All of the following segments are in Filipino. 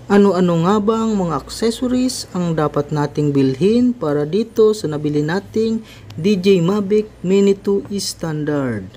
Ano-ano nga bang mga accessories ang dapat nating bilhin para dito sa nabili nating DJI MAVIC MINI2 Standard?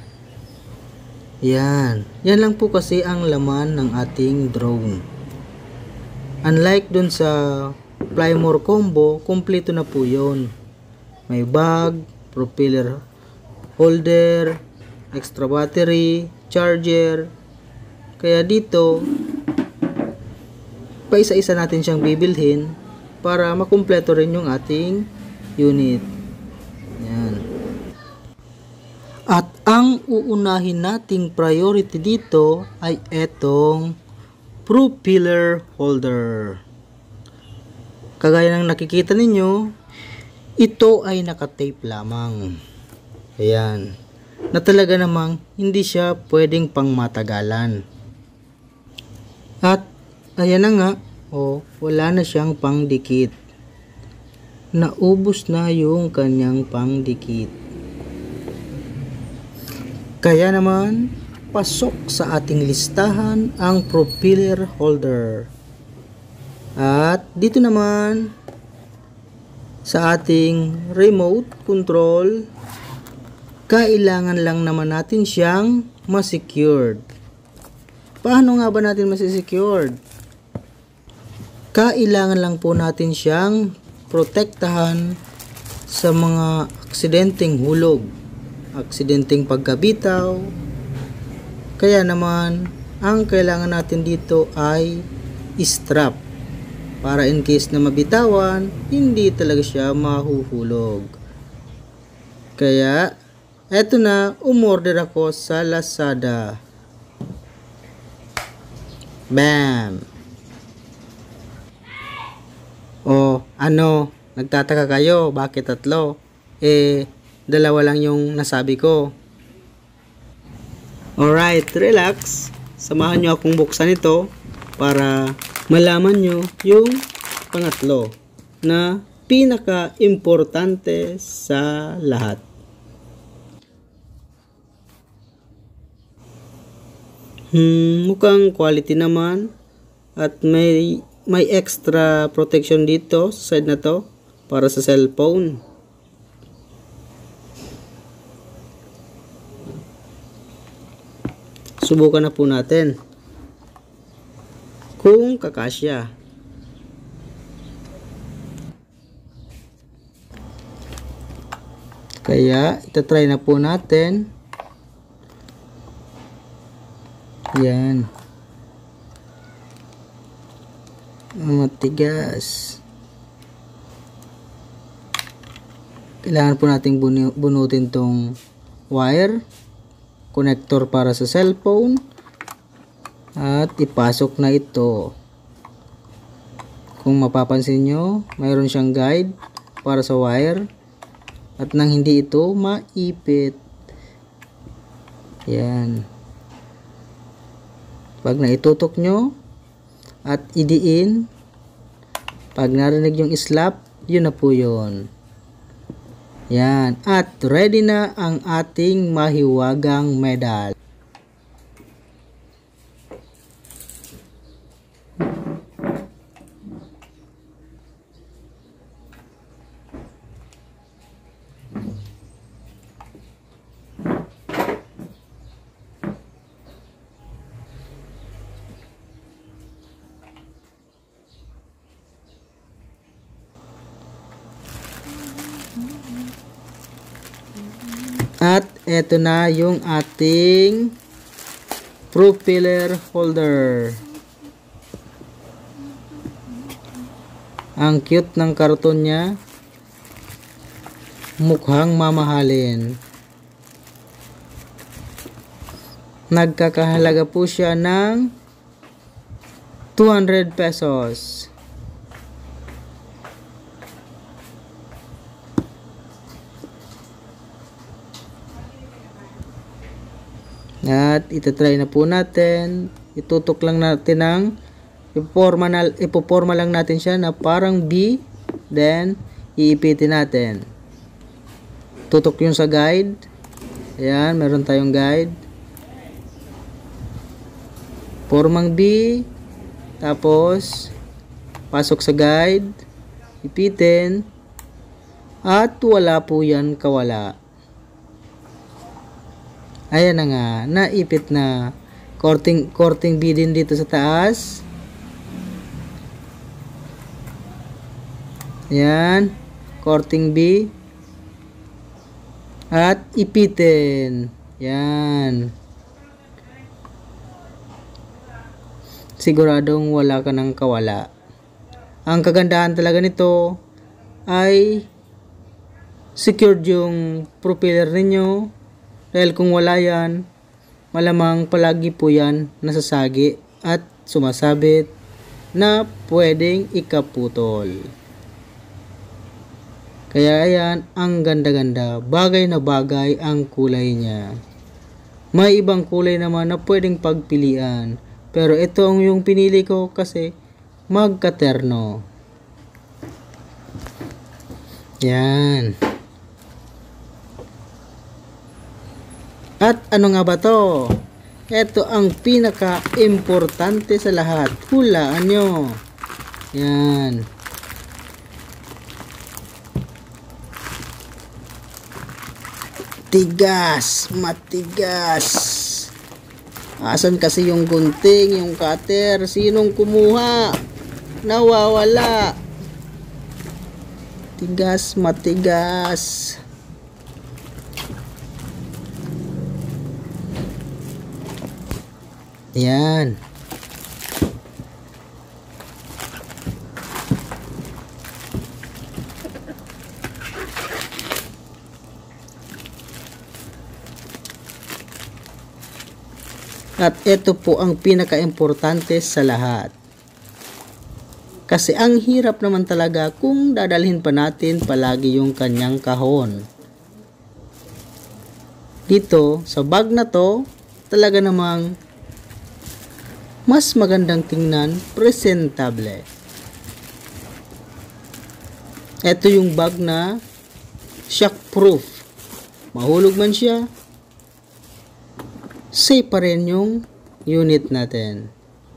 Yan lang po kasi ang laman ng ating drone. Unlike dun sa Fly More combo, kompleto na po yun. May bag, propeller holder, extra battery, charger. Kaya dito, paisa-isa natin siyang bibilhin para makumpleto rin yung ating unit. Yan. At ang uunahin nating priority dito ay etong propeller holder. Kagaya ng nakikita ninyo, ito ay nakatape lamang. Ayan. Na talaga namang hindi siya pwedeng pangmatagalan. At ayan na nga, wala na siyang pangdikit. Naubos na yung kanyang pangdikit. Kaya naman, pasok sa ating listahan ang propeller holder. At dito naman, sa ating remote control, kailangan lang naman natin siyang ma-secured. Paano nga ba natin ma-secured? Kailangan lang po natin siyang protektahan sa mga aksidenteng hulog, aksidenteng pagkabitaw. Kaya naman, ang kailangan natin dito ay strap. Para in case na mabitawan, hindi talaga siya mahuhulog. Kaya, eto na, umorder ako sa Lazada. Bam! Nagtataka kayo, bakit tatlo? Dalawa lang yung nasabi ko. Alright, relax. Samahan nyo akong buksan ito para malaman nyo yung pangatlo na pinaka-importante sa lahat. Mukhang quality naman at may extra protection dito sa side na to para sa cellphone. Subukan na po natin kung kakasya. Kaya itatry na po natin. Yan. Matigas. Kailangan po nating bunutin tong wire, connector para sa cellphone, at ipasok na ito. Kung mapapansin nyo, mayroon siyang guide para sa wire at nang hindi ito maipit. Yan. Pag naitutok nyo at idiin, pag narinig yung slap, yun na po yun. Yan. At ready na ang ating mahiwagang medal. At eto na yung ating propeller holder. Ang cute ng karton niya. Mukhang mamahalin. Nagkakahalaga po siya ng 200 pesos. At itatry na po natin. Itutok lang natin ng ipoporma lang natin siya na parang B. Then iipitin natin. Tutok yung sa guide. Ayan, meron tayong guide. Formang B. Tapos, pasok sa guide, ipitin, at wala po yan kawala. Ayan na nga, naipit na. Korting B din dito sa taas. Ayan, korting B. At ipitin. Yan. Siguradong wala ka ng kawala. Ang kagandahan talaga nito ay secured yung propeller ninyo, dahil kung wala yan, malamang palagi po yan nasasagi at sumasabit na pwedeng ikaputol. Kaya ayan, ang ganda-ganda, bagay na bagay ang kulay niya. May ibang kulay naman na pwedeng pagpilian, pero ito ang yung pinili ko kasi magkaterno. Yan. At ano nga ba to? Ito ang pinaka-importante sa lahat. Hulaan nyo. Yan. Tigas, matigas. Asan kasi yung gunting, yung cutter? Sinong kumuha? Nawawala. Tigas, matigas. Yan. At ito po ang pinaka-importante sa lahat. Kasi ang hirap naman talaga kung dadalhin pa natin palagi yung kanyang kahon. Dito, sa bag na to, talaga namang mas magandang tingnan, presentable. Ito yung bag na shockproof. Mahulog man siya, safe pa rin yung unit natin.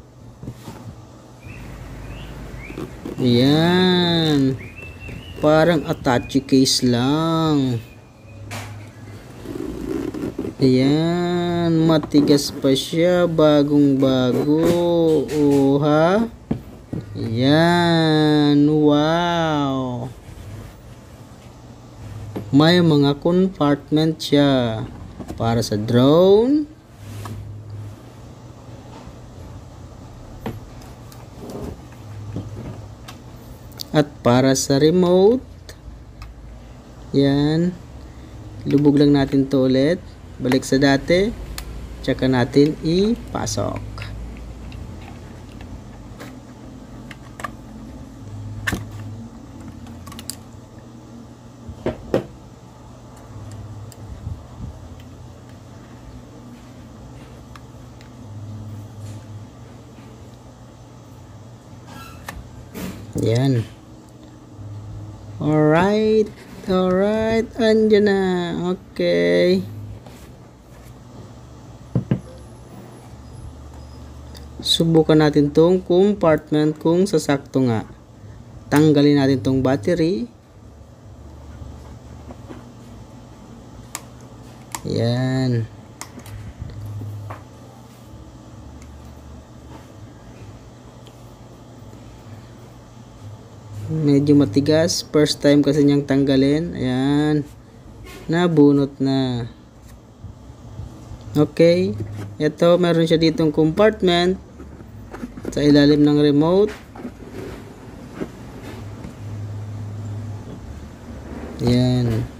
Ayan. Parang attache case lang. Ayan. Matigas pa siya. Bagong bago. Oh, ha? Ayan. Wow. May mga compartment siya. Para sa drone. At para sa remote, yan, lubog lang natin to ulit, balik sa dati, tsaka natin ipasok. Yan. Alright, andyan na. Okay. Subukan natin tong compartment kung sasakto nga. Tanggalin natin tong battery. Yan. Medyo matigas, first time kasi niyang tanggalin. Ayan, nabunot na. Okay, ito meron siya ditong compartment sa ilalim ng remote. Ayan.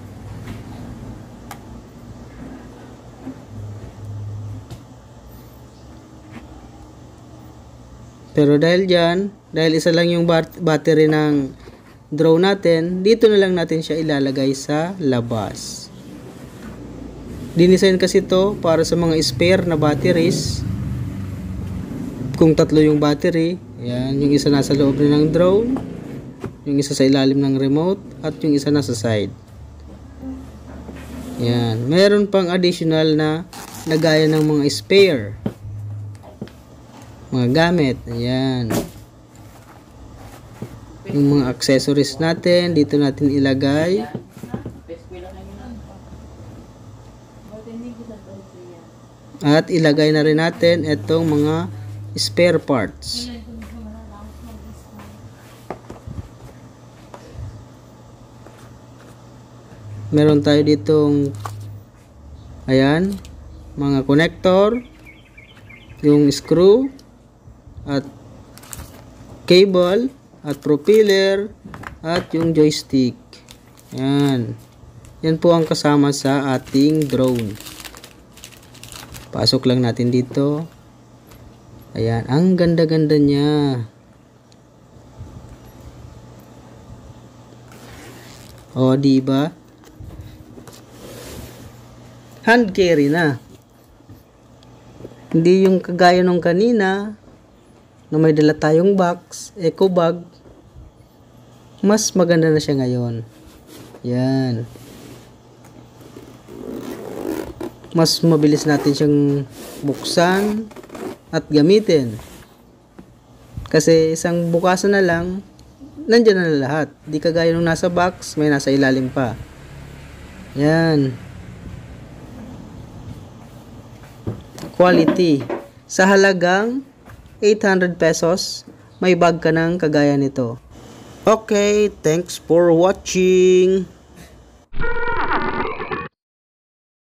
Pero dahil isa lang yung battery ng drone natin, dito na lang natin siya ilalagay sa labas. Dinisign kasi ito para sa mga spare na batteries. Kung tatlo yung battery, yan, yung isa nasa loob na ng drone, yung isa sa ilalim ng remote, at yung isa nasa side. Yan, meron pang additional na lagayan ng mga spare. mga gamit. Ayan. Yung mga accessories natin, dito natin ilagay. At ilagay na rin natin itong mga spare parts. Meron tayo ditong ayan, mga connector, yung screw, at cable, at propeller, at yung joystick. Ayan. Yan po ang kasama sa ating drone. Pasok lang natin dito. Ayan, ang ganda-ganda niya. O, diba? Hand carry na. Hindi yung kagaya nung kanina na may dala tayong box, eco bag. Mas maganda na siya ngayon. Yan. Mas mabilis natin siyang buksan at gamitin. Kasi isang bukasan na lang, nandyan na lahat. Di kagaya nung nasa box, may nasa ilalim pa. Yan. Quality. Sa halagang 800 pesos, may bag ka ng kagaya nito. Okay, thanks for watching.